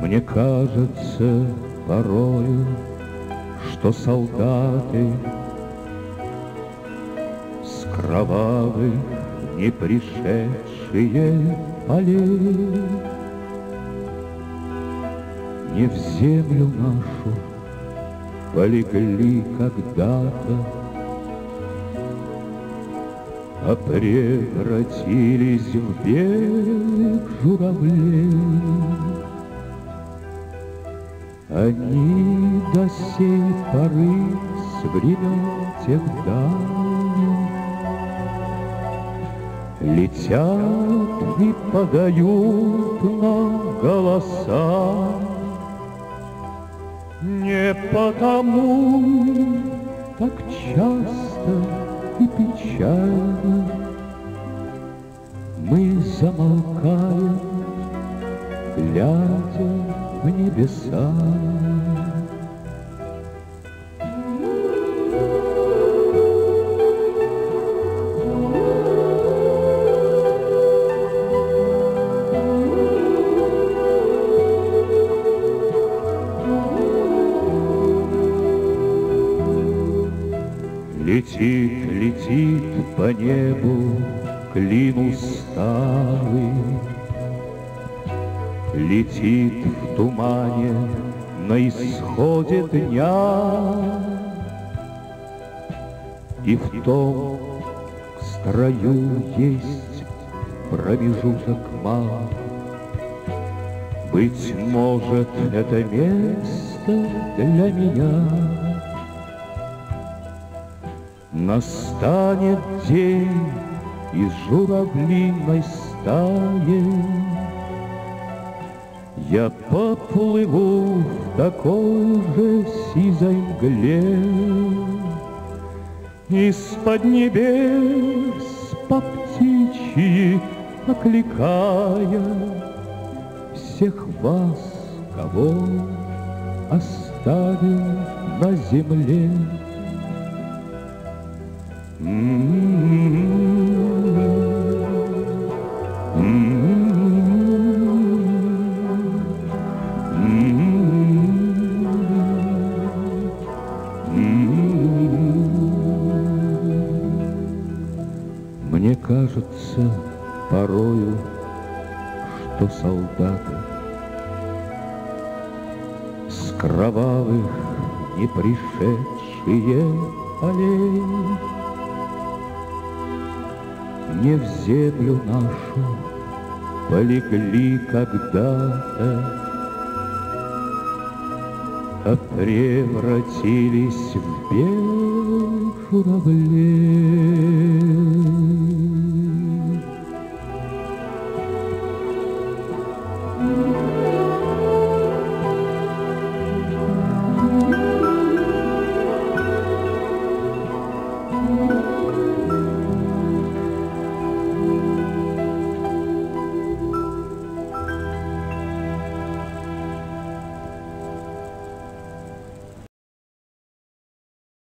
Мне кажется порою, что солдаты с кровавых не пришедшие полей не в землю нашу полегли когда-то, а превратились в белых журавлей. Они до сей поры с времен тех давних летят и подают нам голоса. Не потому так часто и печально мы замолкаем, глядя в небеса. Летит, летит по небу клин усталый, летит в тумане на исходе дня, и в том строю есть промежуток мал. Быть может, это место для меня. Настанет день из журавлиной стаи, я поплыву в такой же сизой мгле, из-под небес по птичьи окликая всех вас, кого оставил на земле. Мне кажется порою, что солдаты с кровавых не пришедшие полей не в землю нашу полегли когда-то, а превратились в белых журавлей.